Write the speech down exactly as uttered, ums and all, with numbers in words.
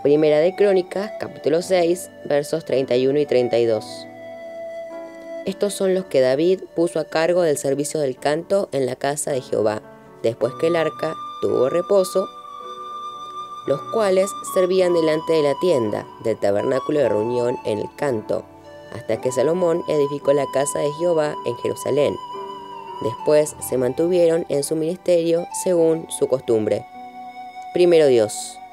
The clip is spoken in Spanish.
Primera de Crónicas, capítulo seis, versos treinta y uno y treinta y dos. Estos son los que David puso a cargo del servicio del canto en la casa de Jehová, después que el arca tuvo reposo, los cuales servían delante de la tienda del tabernáculo de reunión en el canto, hasta que Salomón edificó la casa de Jehová en Jerusalén. Después se mantuvieron en su ministerio según su costumbre. Primero Dios.